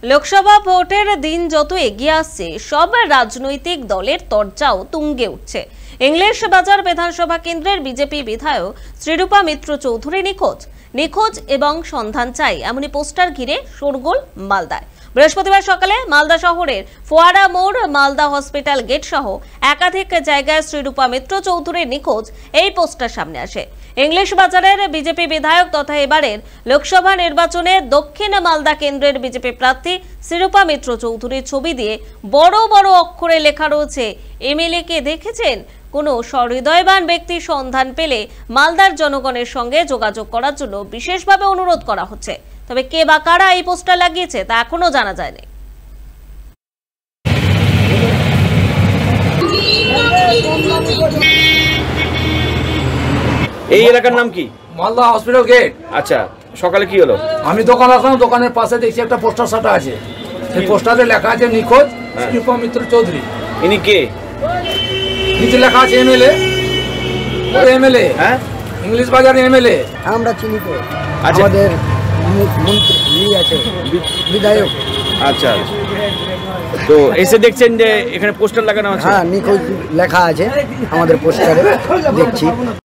লোকসভা ভোটের দিন যত এগিয়ে আসছে সব রাজনৈতিক দলের তরজাও তুঙ্গে উঠছে। ইংলিশ বাজার বিধানসভা কেন্দ্রের বিজেপি বিধায়ক শ্রীরূপা মিত্র চৌধুরী নিখোঁজ এবং সন্ধান চাই এমনই পোস্টার ঘিরে শোরগোল মালদায়। বৃহস্পতিবার সকালে মালদা শহরের ফোয়ারা মোড়, মালদা হসপিটাল গেট সহ একাধিক জায়গায় শ্রীরূপা মিত্র চৌধুরীর নিখোঁজ এই পোস্টার সামনে আসে। ইংলিশ বাজারের বিজেপি বিধায়ক তথা এবারের লোকসভা নির্বাচনে দক্ষিণ মালদা কেন্দ্রের বিজেপি প্রার্থী শ্রীরূপা মিত্র চৌধুরীর ছবি দিয়ে বড় বড় অক্ষরে লেখা রয়েছে, এমএলএ কে দেখেছেন? কোনো সহৃদয়বান ব্যক্তির সন্ধান পেলে মালদার জনগণের সঙ্গে যোগাযোগ করার জন্য বিশেষভাবে অনুরোধ করা হচ্ছে। তবে কে বা কারা এই পোস্টার লাগিয়েছে তা এখনো জানা যায়নি। এই এলাকার নাম কি? Malda hospital gate. আচ্ছা, সকালে কি হলো? আমি দোকান আসলাম, দোকানের পাশে দেখছি একটা পোস্টার সাটা আছে। সেই পোস্টারে লেখা আছে নিখোঁজ শ্রীরূপা মিত্র চৌধুরী। ইনি কে? নিচে লেখা আছে এমএলএ। এমএলএ, হ্যাঁ, ইংলিশ বাজার এমএলএ। আমরা চিনি তো, আচ্ছা, আমাদের মন্ত্রী আছে, বিধায়ক। আচ্ছা, তো এসে দেখছেন যে এখানে পোস্টার লাগানো আছে? হ্যাঁ, নিখোঁজ লেখা আছে আমাদের পোস্টারে, দেখছি।